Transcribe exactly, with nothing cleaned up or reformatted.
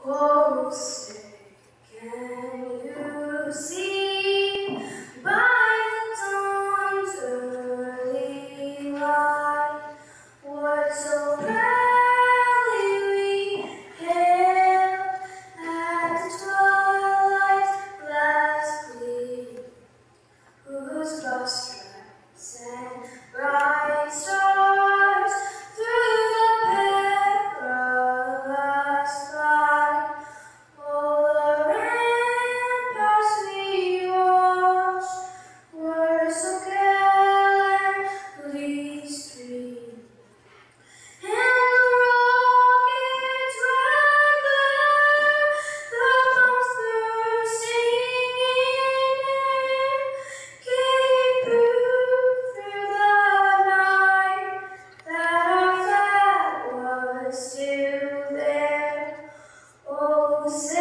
Oh, say, can you see by the dawn's early light what so proudly we hailed at the twilight's last gleam, whose broad stripes and bright stars through the perilous fight, all the ramparts we watched were so gallantly streamed, and the rockets red glare, the most bursting in air, gave proof through the night that our flag was still there. Oh,